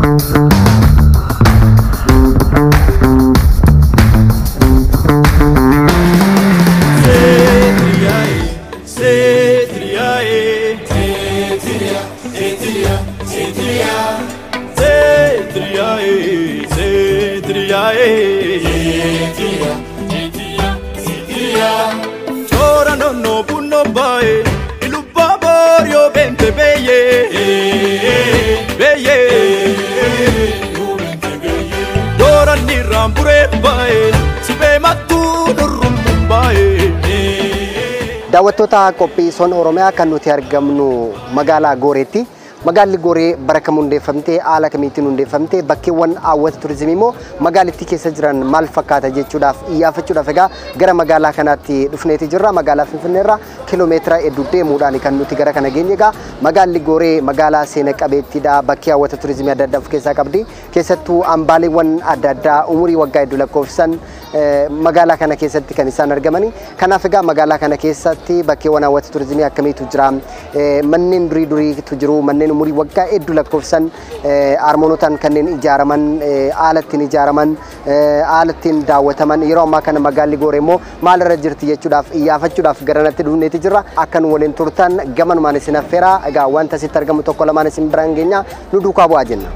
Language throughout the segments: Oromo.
Daawwattoota qophii Son Oromiyaa kan nuti argamnu magaalaa Gooreetti. Magaalli Gooree bara kam hundeeffamtee haala kamiitiin hundeeffamtee bakkeewwan hawwata turizimii immoo magaalittii keessa jiran maal fakkaata jechuudhaaf iyyafachuudhaaf egaa gara magaalaa kanaatti dhufneeti jirra. Magaalaa Finfinneerraa kiiloomeetira hedduu deemuudhaan kan nuti gara kana geenye egaa magaalli Gooree magaalaa seena qabeettiidha. Bakkee hawwata turizimii adda addaa of keessaa qabdi. Keessattuu hambaaleewwan adda addaa umurii waggaa hedduu lakkoofsan magaalaa kana keessatti kan isaan argamani. Kanaaf egaa magaalaa kana keessatti bakkeewwan hawwata turizimii akkamiitu jira? Manneen duriitu jiru. Manneen umurii waggaa hedduu lakkoofsan armoonotaan kanneen ijaaraman haalattiin ijaaraman haalattiin daawwataman yeroo ammaa kana magaalli Gooree immoo maalirra jirti jechuudhaaf iyyafachuudhaaf garanatti dhufneeti jirra. Akka nu waliin turtan gamanumaan isin affeera. Egaa wanta asitti argamu tokko lamaan isin biraan geenya nu duukaa bu'aa jenna.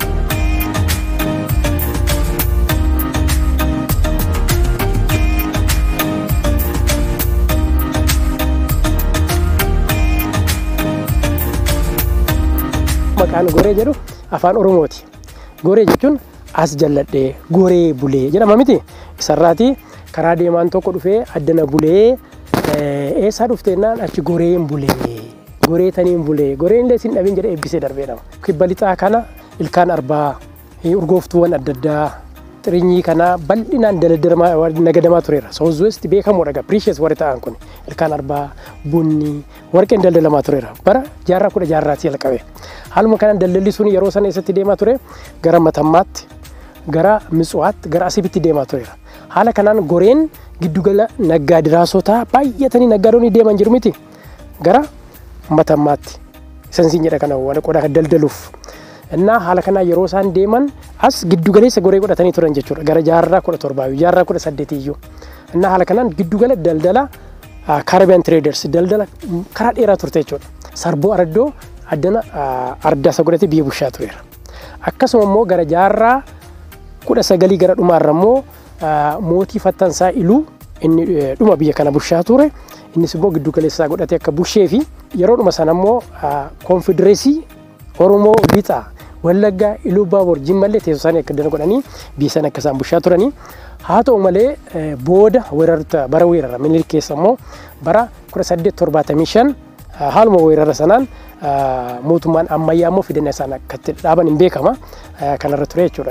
Maqaan Gooree jedhu afaan Oromooti. Gooree jechuun as jalladhee Gooree bulee jedhama miti. Isarraati karaa deemaan tokko dhufee addana bulee eessaa dhufteennaan achi Gooreen bulee. Gooree taniin bulee. Gooreen illee sin dhabin jedhee eebbisee darbeedhama. Kibba lixaa kana ilkaan arbaa urgooftuuwwan adda addaa xirinyii kana bal'inaan daldalamaa nagadamaa tureera. South West beekamoodha gaa precious warri ta'an kun ilkaan arbaa bunni warqeen daldalamaa tureera. Bara jaarraa 10 jaarraatti jalqabe. Haaluma kana daldalli sun yeroo sana eessatti deemaa ture gara Matammaatti gara Mitsuwaatti gara Asibitti deemaa tureera. Haala kanaan Gooreen giddugala naggaadiraasota baay'atanii naggaadonni deeman jiru miti gara Matammaatti sansiin jedha kana wal qodaa daldaluuf. Innaa haala kanaa yeroo isaan deeman as giddugaleessa Gooree godhatanii turan jechuudha gara jaarraa 17 jaarraa 18 iyyuu. Innaa haala kanaan giddugala daldala Caribbean Traders daldala karaa dheeraa turte jechuudha. Sarboo Araddoo addana ardaa sagurate biyya bushaa tureera. Akkasuma immoo gara jaarraa 19 gara dhumaarra immoo mootii Fattansaa Iluu inni dhuma biyya kana bushaa ture. Innis immoo giddugaleessaa godhate akka bushee fi yeroo dhuma sana immoo Konfedereesii Oromoo Lixaa Wallaggaa Iluu Baaboor Jimmallee teessoo isaanii akka dana godhanii biyya sana akka isaan bushaa turanii. Haa ta'u malee booda weerarta bara weerara Minilik keessa immoo bara 1875 haaluma weerara sanaan mootummaan ammayyaa immoo fidannaa isaan akkatti dhaaban hin beekama kanarra ture jechuudha.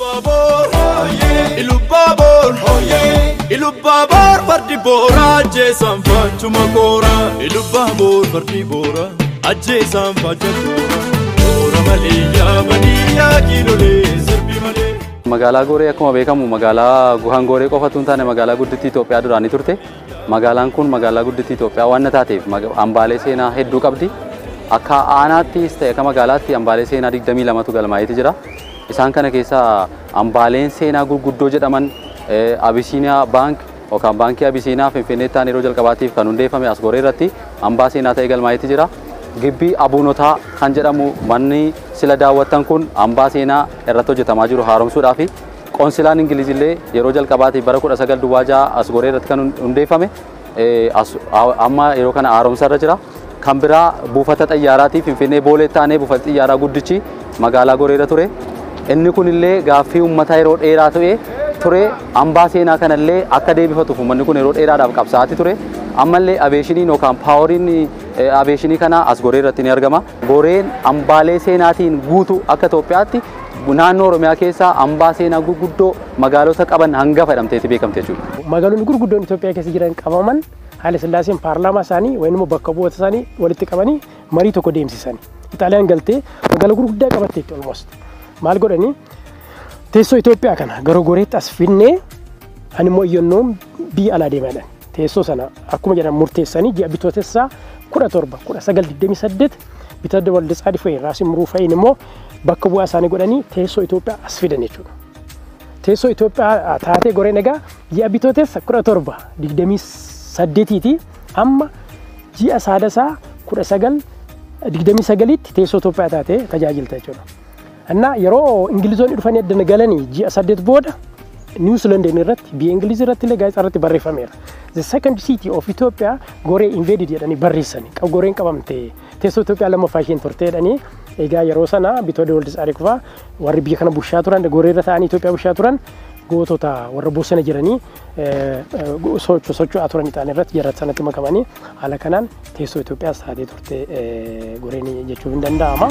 Ilubbaboor fardi boora ajjeesaan faachuma koora. Ilubbaboor fardi boora ajjeesaan faachuma koora. Boora malee yaabanii yaakiilolee sirbi malee. Magaalaa Gooree akkuma beekamu magaalaa Guhaan Gooree qofatu hin taane magaalaa guddittii Itoophiyaa duraanii turte. Magaalaan kun magaalaa guddittii Itoophiyaa waan taateef hambaalee seenaa hedduu qabdi. Akka aanaattis ta'e akka magaalaatti hambaalee seenaa 22tu galmaa'eeti jira. Isaan kana keessaa hambaaleen seenaa gurguddoo jedhaman Abisiiniyaa Baank yookaan Baankii Abisiiniyaa Finfinneetti ta'an yeroo jalqabaatiif kan hundeeffame as Gooree irratti hambaa seenaa ta'e galmaa'eeti jira. Gibbii Abuunotaa kan jedhamu manni sila daawwattan kun hambaa seenaa irratti hojjetamaa jiru haaromsuudhaa fi qoonsilaan Ingilizillee yeroo jalqabaatiif bara 19 as Gooree irratti kan hundeeffame amma yeroo kana haaromsa irra jira. Kan biraa buufata xiyyaaraatiif Finfinnee Booleetti taanee buufata xiyyaaraa guddichi magaalaa Gooree irra ture. Inni kunillee gaaffii uummataa yeroo dheeraa ture hambaa seenaa kanallee akka deebifatuuf uummanni kun yeroo dheeraadhaaf qabsaa'aa ture. Ammallee abeeshiniin yookaan paaworiin abeeshinii kana as Gooree irratti ni argama. Gooreen hambaalee seenaatiin guutuu akka Itoophiyaatti naannoo Oromiyaa keessaa hambaa seenaa gurguddoo magaalota qaban hangafa jedhamteetti beekamte jechuudha. Magaalonni gurguddoon Itoophiyaa keessa jiran qabaman Haile Sillaaseen paarlaamaa isaanii wayinimmoo bakka bu'oota isaanii walitti qabanii marii tokko deemsisanii. Itaaliyaan galtee magaalaa gurguddaa qabatteetti almost. Maal godhanii teessoo Itoophiyaa kana gara Gooreetti as finnee ani immoo iyyannoon biyya alaa deemaa teessoo sana akkuma jedhan murteessanii ji'a bitootessaa 17 1928 Bitadda Waldetsaa Difee Raasim Ruufaayin immoo bakka bu'aa isaanii godhanii teessoo Itoophiyaa as fidan jechuudha. Teessoo Itoophiyaa taatee goreen egaa ji'a bitooteessa 17/28 amma ji'a saadasaa 19/29tti teessoo Itoophiyaa taatee tajaajilta jechuudha. Annaa yeroo Ingilizoonni dhufanii addana galanii ji'a 8 booda New Zealand irratti biyya Ingiliz irratti illee gaazexaa irratti barreeffameera. The second city of Ethiopia goree invaded jedhanii barreessani. Goreen qabamte teessoo Itoophiyaa lammaffaa isheen turte jedhanii egaa yeroo sana Bitooda Waldetsaa Difee warri biyya kana bushaa turan goree irra ta'anii Itoophiyaa bushaa turan gootota warra bosona jiranii socho'aa turan ta'an irratti jarrat sanatti makamanii haala kanaan teessoo Itoophiyaa taatee turte goreen jechuun hin danda'ama.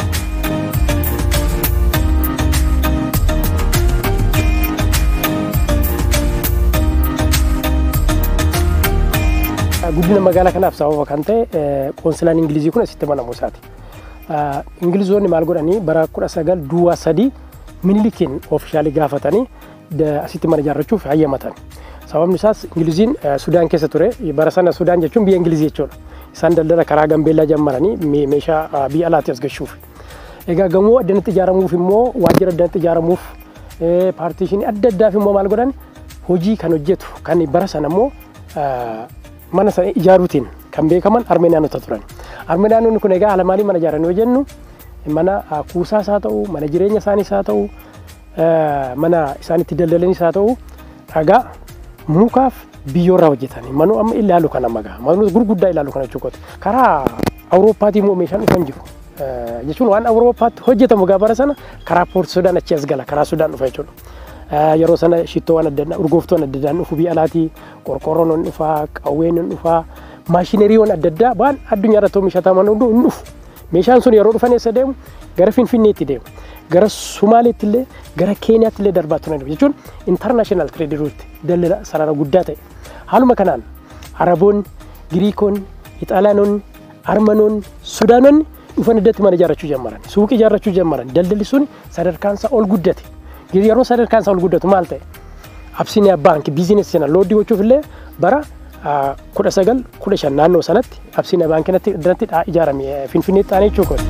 Guddina magaalaa kanaaf sababa kan ta'e qoonsilaan Ingilizii kun asitti banamu isaati. Ingilizoonni maal godhanii bara 1903 Minilikiin oofishaalii gaafatanii asitti mana ijaarrachuuf hayyamatan. Sababni isaas Ingiliziin Sudaan keessa ture. Bara sana Sudaan jechuun biyya Ingilizii jechuudha. Isaan daldala karaa Gambeellaa jammaranii meeshaa biyya alaatti as gashuuf. Egaa gamoo addanatti ijaaramuuf immoo waajjira addanatti ijaaramuuf paartiishinii adda addaaf immoo maal godhan hojii kan hojjetu kan bara sana immoo mana sana ijaaruutiin kan beekaman Armeeniyaanota turan. Armeeniyaanonni kun egaa haala maalii mana ijaaran yoo jennu mana kuusaas haa ta'u, mana jireenya isaaniis haa ta'u, mana isaanitti daldalanis haa ta'u, dhagaa mukaaf biyyoorraa hojjetanii manuu amma ilaalu kana magaa manuu gurguddaa ilaalu kana jechuudha. Karaa Awurooppaatii immoo meeshaan dhufan jiru. Jechuun waan Awurooppaatti hojjetamu bara sana karaa Poort Sudaan achi as gala karaa Sudaan dhufa jechuudha. Yeroo sana shittoowwan adda addaa urgooftoon adda addaa dhufu biyya alaatii qorqorroon dhufaa qawween dhufaa maashineriiwwan adda addaa waan addunyaa irratti oomishataman hundi dhufu. Meeshaan sun yeroo dhufan eessa deemu gara Finfinneetti deemu. Gara Sumaaleetti illee gara Keeniyaatti illee darbaa turan jechuun international trade route daldala sarara guddaa ta'e. Haaluma kanaan Araboonni, Giriikonni, Ixaaliyaanonni, Armanoonni, Sudaanonni dhufan addatti mana ijaarrachuu jalqaban. Suuqii ijaarrachuu jalqaban. Daldalli sun sadarkaan isaa ol guddate. Yeroo sadarkaan isaa ol guddatu maal ta'e? Absiiniyaa baankii biizinesi sana looddii gochuuf illee bara 1915 naannoo sanatti Absiiniyaa baankiin irratti ijaarame Finfinneetti ta'anii jechuudha.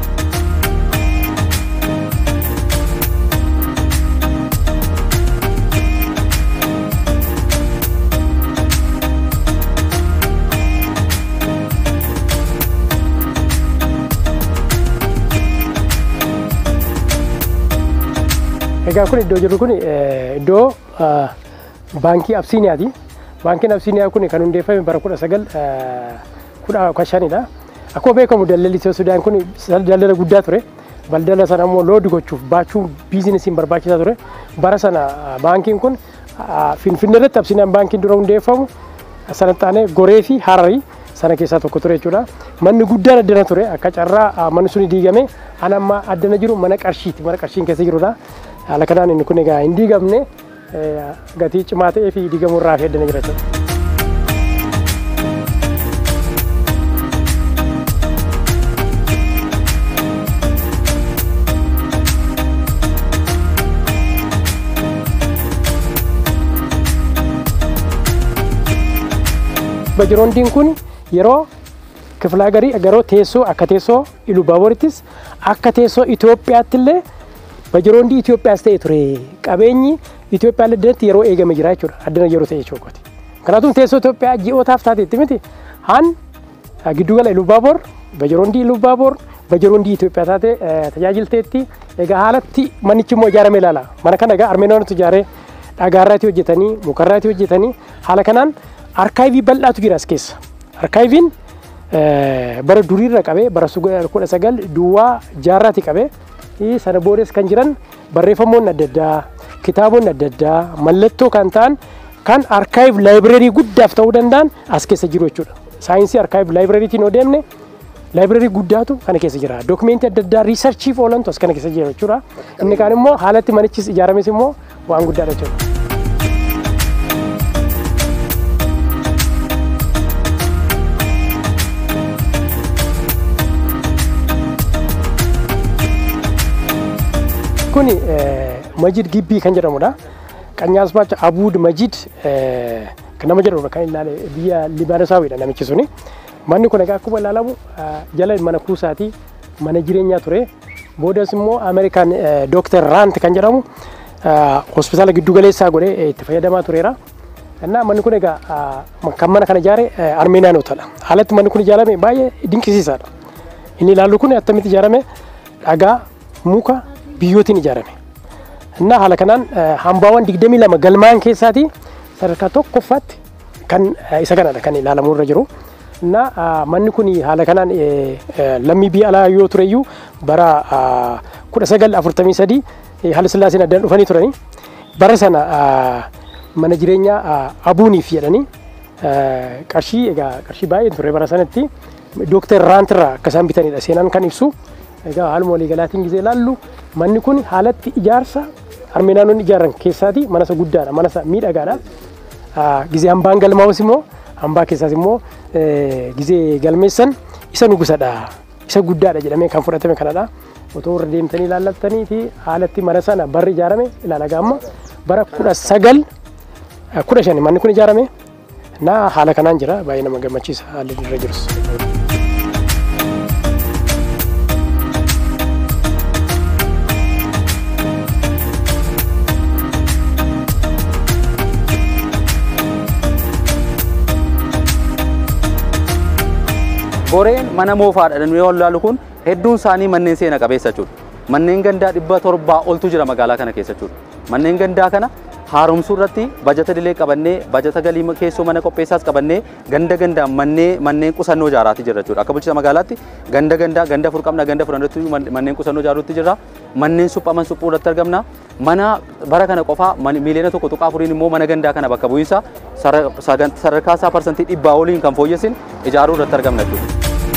Egaa kun iddoo jiru kun iddoo baankii Absiiniyaati. Baankiin Absiiniyaa kun kan hundeeffame bara 1915dha. Akkuma beekamu daldalli Sudaan kun daldala guddaa ture. Daldala sana immoo loodi gochuuf baachuu biizinesiin barbaachisaa ture. Bara sana baankiin kun Finfinnee irratti Absiiniyaan baankiin dura hundeeffamu sana taanee Goree fi Hararii sana keessaa tokko ture jechuudha. Manni guddaan addana ture akka carraa manni suni diigame amma addana jiru mana qarshiiti. Mana qarshiin keessa jirudha. Haala kanaan inni kun egaa hin diigamne gatii cimaa ta'ee fi diigamuu irraa fi addana jira jechuudha. Bajiroondiin kun yeroo kiflaa garii agaroo teessoo akka teessoo Ilubaaborittis akka teessoo Itoophiyaatti illee Bajiroondii Itoophiyaas ta'e ture. Qabeenyi Itoophiyaa addatti yeroo eegame jira jechuudha. Addana yeroo ta'e jechuudha. Kanaafuu teessoo Itoophiyaa ji'ootaaf taateetti miti. Han giddugala Ilubaaboor, Bajiroondii Ilubaaboor, Bajiroondii Itoophiyaa taate tajaajilteetti. Egaa haalatti manichi immoo ijaarame ilaala. Mana kana egaa Armeeniyaanota ijaaree dhagaarraatti hojjetanii, mukarraatti hojjetanii haala kanaan arkaayivii bal'aatu jira as keessa. Arkaayiviin bara duriirra qabee bara 19 duwwaa jaarraatti qabee sana boodes kan jiran barreeffamoonni adda addaa, kitaabonni adda addaa, mallattoo kan ta'an kan arkaayif laayibireerii guddaaf ta'uu danda'an as keessa jiru jechuudha. Saayinsii arkaayif laayibireriitiin yoo deemne laayibireerii guddaatu kana keessa jira. Dookumentii adda addaa riisarchiif oolantu as kana keessa jira jechuudha. Inni kaan immoo haalatti manichis ijaarames immoo waan guddaadha jechuudha. Kuni Majid Gibbii kan jedhamudha. Qanyaas Baacha Abuud Majid kan nama jedhamudha kan ilaale biyya Libaanoosaawidha namichi suni. Manni kun egaa akkuma ilaalamu jala mana kuusaati. mana jireenyaa ture. Boodas immoo Ameerikaan Dr. Rant kan jedhamu hospitaala giddu galeessaa godhee itti fayyadamaa tureera. Innaa manni kun egaa kan mana kana ijaare Armeeniyaanotadha. Haalatti manni kun ijaarame baay'ee dinqisiisaadha. Inni ilaallu kun attamitti ijaarame dhagaa muka biyyootiin ijaarame. Innaa haala kanaan hambaawwan 22 galmaan keessaati sadarkaa tokkoffaatti kan isa kanadha kan ilaalamu irra jiru. Innaa manni kun haala kanaan lammii biyya alaa yoo tureyyuu bara 1943 Haile Sillaaseen addaan dhufanii turanii bara sana mana jireenyaa Abuuniif jedhanii qarshii baay'ee ture bara sanatti Dr. Rantirraa akka isaan bitanidha seenaan kan ibsu. Egaa haaluma waliigalaatiin gisee ilaallu manni kun haalatti ijaarsa Armeeniyaanonni ijaaran keessaati mana isa guddaadha mana isa miidhagaadha. Gisee hambaan galmaa'us immoo hambaa keessaas immoo gisee galmeessan isa nugusadha isa guddaadha jedhamee kan fudhatame kanadha. Otoo irra deemtanii ilaallattanii fi haalatti mana sana barri ijaarame ilaalagaa amma bara 1915 manni kun ijaarame. Naa haala kanaan jira baay'ee nama gammachiisa haalli irra jirus. Goreen mana moofaadha yoo ilaallu kun hedduun isaanii manneen seena qabeessa jechuudha. Manneen gandaa 700 oltu jira magaalaa kana keessa jechuudha. Manneen gandaa kana haaromsuu irratti bajata dilee qabannee bajata galii keessoo mana qopheessaas qabannee ganda manneen qusannoo ijaaraati jira jechuudha. Akka bulchiinsa magaalaatti ganda afur qabna ganda afur irratti manneen qusannoo ijaaruutti jira. Manneen suphaman suphuu irratti argamna. Mana bara kana qofaa miliyoona 1.4 immoo mana gandaa kana bakka bu'iinsa sadarkaa isaa parsantii 100 oliin kan fooyyessin ijaaruu irratti argamna jechuudha.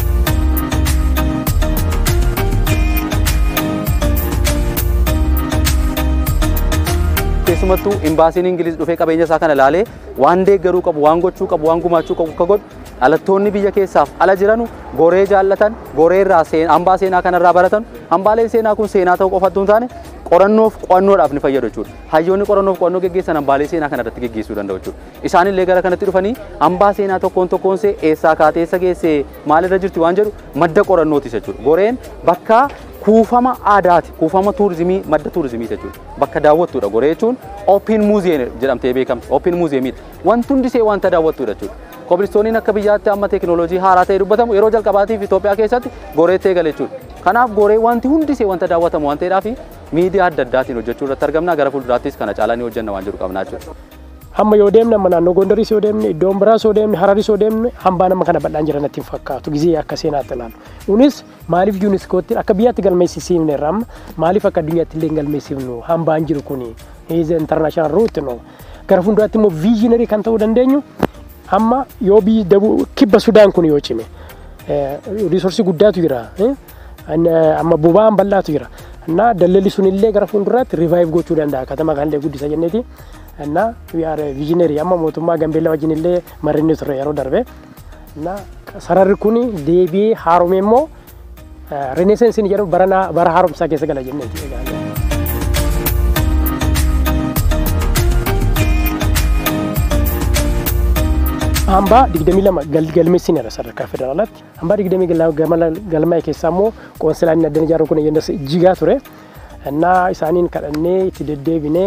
Keessumattuu imbaasiin Ingiliz dhufee qabeenya isaa kana ilaalee waan deeggaruu qabu, waan gochuu qabu, waan gumaachuu qabu akka godhu dhalattoonni biyya keessaaf ala jiranu goree jaallatan, goree irraa hambaa seenaa kanarraa baratan. Hambaaleen seenaa kun seenaa ta'uu qofa hin taane qorannoof qo'annoodhaaf ni fayyadu jechuudha. Hayyoonni qorannoof qo'annoo geggeessan hambaalee seenaa kana irratti geggeessuu danda'u jechuudha. Isaanillee gara kanatti dhufanii hambaa seenaa tokkoon see eessaa kaatee eessa geessee maalirra jirti waan jedhu madda qorannootis jechuudha. Goreen bakka kuufama aadaati, kuufama tuurizimii, madda tuurizimii jechuudha. Bakka daawwattuudha. Goree jechuun Open Museum jedhamtee beekamti. Open Museumidha. Wanti hundisee wanta daawwattuudha jechuudha. Kobilistooniin akka biyyaatti amma teekinooloojii haaraa ta'e dubbatamu yeroo jalqabaatiif Itoophiyaa keessatti goreetti eegale jechuudha. Kanaaf goree wanti hundisee wanta daawwatamu waan ta'eedhaaf miidiyaa adda addaatiin hojjechuu irratti argamna. Gara fuulduraattis kana caalaa ni hojjenna waan jedhu qabna jechuudha. Amma yoo deemne amma naannoo Gondaris yoo deemne iddoon biraas yoo deemne Hararis yoo deemne hambaan amma kana bal'aan jiran natti hin fakkaatu gisee akka seenaatti ilaalu. Kunis maaliif yuuniskootti akka biyyaatti galmeessisiifne irraa amma maaliif akka addunyaatti illee galmeessifnu hambaan jiru kuni is international route no. Gara fuulduraatti immoo viizhinari kan ta'uu dandeenyu amma yoo biyyi kibba Sudaan kun yoo cime riisorsi guddaatu jira amma boba'aan bal'aatu jira. Innaa daldalli sunillee gara fuulduraatti rivaayiv gochuu danda'a katama kanallee guddisa jenneeti. Innaa viizhinari amma mootummaa Gambeellaa wajjinillee marinni ture yeroo darbe. Innaa sararri kun deebi'ee haaromee immoo renesensiin jedhamu bara haaromsaa keessa gala jenneeti. Hambaa 22 galmeessineera sadarkaa federaalaatti. Hambaa 22 galmaa'e keessaa immoo qoonsilaan addana ijaaruu kun yendas jigaa ture. Innaa isaaniin kadhannee itti deddeebinee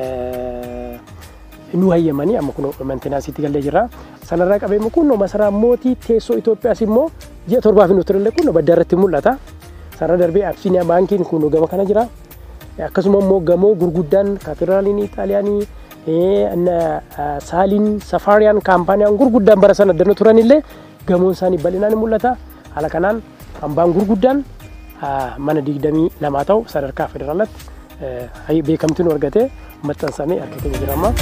nu hayyamanii amma kun mantenaansiitti galee jira. Sanarraa qabeemu kun masaraa mootii teessoo Itoophiyaas immoo ji'a 7 fi nuti kun badda irratti mul'ata. Sarara darbee Absiiniyaa baankiin kun gama kana jira. Akkasuma immoo gamoo gurguddaan kaatedraaliin Xaaliyaanii Saaliin Safaariyaan kaampaaniyaan gurguddaan bara sana addana turanillee gamoon isaanii bal'inaan mul'ata. Haala kanaan hambaan gurguddaan mana 22 ta'u sadarkaa federaalaatti beekamtiin argatee maxxansamee harka keenya jira amma.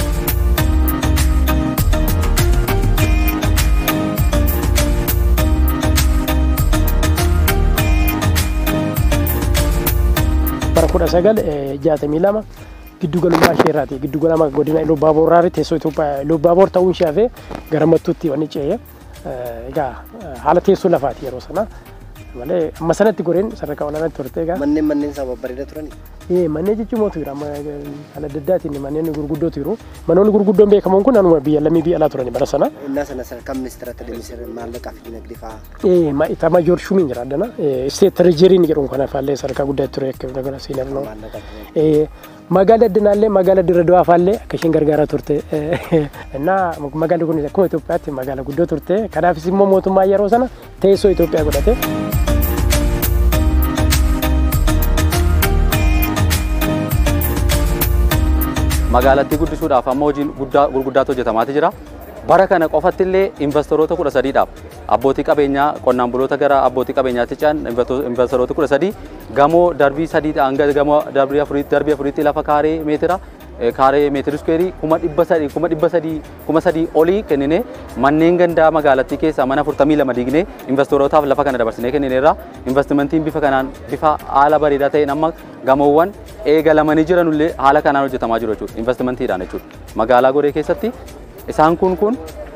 Bara 1962 giddugalummaa isheerraati. Giddugalama godina Iluu Baaboorraatti teessoo Itoophiyaa Iluu Baaboor ta'uun ishee gara mattuutti wanni ce'ee egaa haala teessoo lafaati yeroo sana. malee amma sanatti goreen sadarkaa olaanaatti turte egaa. Manneen sababa bareeda turani. Manneen jechuun mootu jira amma ala daddaatiin manneen gurguddootu jiru. Manoonni gurguddoon beekamoon kun anuma lammii biyya alaa turani bara sana. Innaa sana sadarkaa ministeerota deemsee maallaqaa fi dinagdee fa'aa. Ma'itaa majoor shumiin jira addana. Isteet tirejeriin jedhamu kana faallee sadarkaa guddaatti ture akka dagana seenaa noo. Magaalaa addunaallee magaalaa dirra du'aa faallee akka isheen gargaaraa turte. Innaa magaalli kun akkuma Itoophiyaatti magaalaa guddoo turte. Kanaafis immoo mootummaa yeroo sana teessoo Itoophiyaa godhate. Magaalattii guddisuudhaaf amma hojiin gurguddaatu hojjetamaati jira. Bara kana qofatti illee investoroota 13dhaaf abbootii qabeenyaa qonnaan buloota gara abbootii qabeenyaatti ce'an investoroota 13 gamoo darbii 3 hanga gamoo darbii 4 lafa kaaree meetira iskuweerii 300 olii kennine manneen gandaa magaalattii keessaa mana 42 diignee investorootaaf lafa kana dabarsinee kennineerra. Investimentiin bifa kanaan bifa haala bareedaa ta'een amma gamoowwan eegalamanii jiranullee haala kanaan hojjetamaa jiru jechuudha. Investimentiidhaan jechuudha. Magaalaa Goree keessatti isaan kun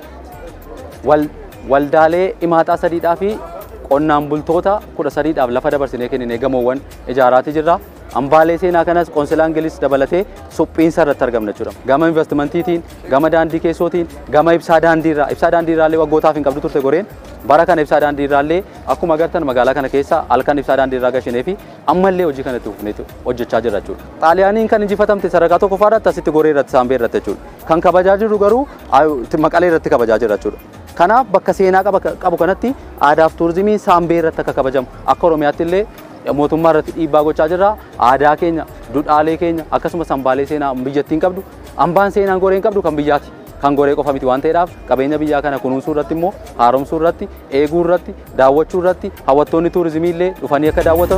waldaalee imaaxaa sadiidhaa fi qonnaan bultoota 13dhaaf lafa dabarsinee kenninee gamoowwan ijaaraati jirra. Hambaalee seenaa kanas qoonsilaa Ingiliis dabalatee suphiinsa irratti argamna jechuudha. Gama investimentiitiin, gama daandii keessootiin, gama ibsaa daandiirraallee waggootaaf hin qabdu turte Goreen. Bara kana ibsaa daandiirraallee akkuma agartan magaalaa kana keessa halkan ibsaa daandiirraa gashinee fi ammallee hojii kanatti hojjechaa jira jechuudha. Xaaliyaaniin kan injifatamte sadarkaa tokkoffaadhaatti asitti Goree irratti saambee irratti jechuudha. Kan kabajaa jiru garuu Maqalee irratti kabajaa jira jechuudha. Kanaaf bakka seenaa qabu kanatti aadaa fi tuurizimiin saambee irratti akka kabajamu akka Oromiyaatti illee mootummaa irratti dhiibbaa gochaa jirra. Aadaa keenya, duudhaalee keenya akkasumas hambaalee seenaa biyyattiin qabdu, hambaan seenaan Goreen qabdu kan biyyaati. Kan Goree qofa miti waan ta'eedhaaf qabeenya biyyaa kana kunuunsuu irratti immoo haaromsuu irratti, eeguu irratti, daawwachuu irratti hawwattoonni tuurizimii illee dhufanii akka daawwatan.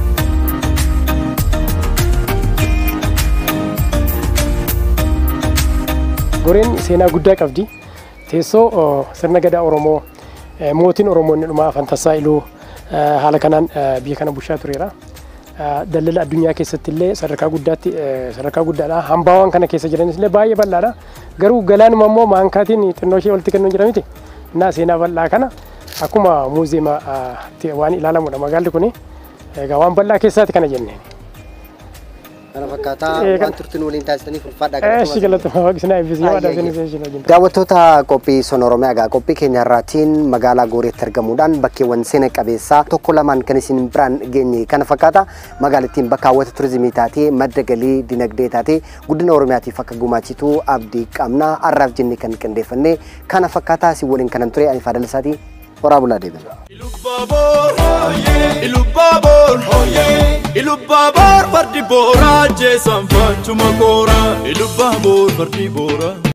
Goreen seenaa guddaa qabdi. Teessoo sirna gadaa Oromoo mootiin Oromoo inni dhumaa Fantasaa Iluu haala kanaan biyya kana bulchaa tureera. Daldala addunyaa keessatti illee sadarkaa guddaadha. Hambaawwan kana keessa jiranis illee baay'ee bal'aadha. Garuu galaanuma immoo maankaatiin xinnoo ishee walitti kennuun jira miti. Innaa seenaa bal'aa kana akkuma muuziyeema waan ilaalamudha magaalli kun. Egaa waan bal'aa keessaati kana jenneen. Kana fakkaataa waan turtiin waliin taasisanii fulfaadhaa daawwattoota qophii Son Oromiyaa egaa qophii keenya irraatiin magaalaa Goreetti argamuudhaan bakkeewwan seena qabeessaa tokko lamaan kan isin biraan geenye kana fakkaata. Magaalattiin bakka hawwata turizimii taatee madda galii dinagdee taatee guddina Oromiyaatiif akka gumaachitu abdii qabna. Arraaf jennee kan qindeeffannee kana fakkaataa si waliin kanan ture ani Faadal Isaatii horaa bulaa deebina. Ilubbaabor fardi boora jeesan faachuma koora. Ilubbaabor fardi boora.